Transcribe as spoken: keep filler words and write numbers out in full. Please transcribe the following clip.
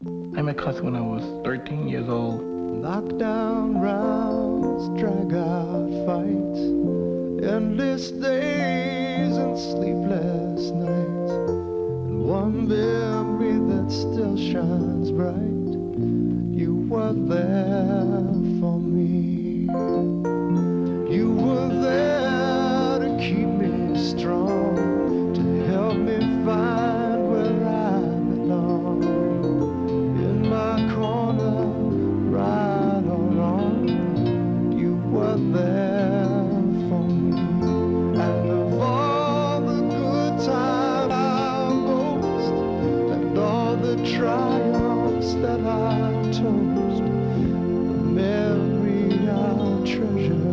I met Cousin when I was thirteen years old. Knockdown rounds, drag out fights, endless days and sleepless nights, and one memory that still shines bright. You were there for me. You were there to keep me strong, to help me find where I belong. In my corner, right or wrong, you were there for me. And of all the good times I boast, and all the triumphs that I toast, the memory I'll treasure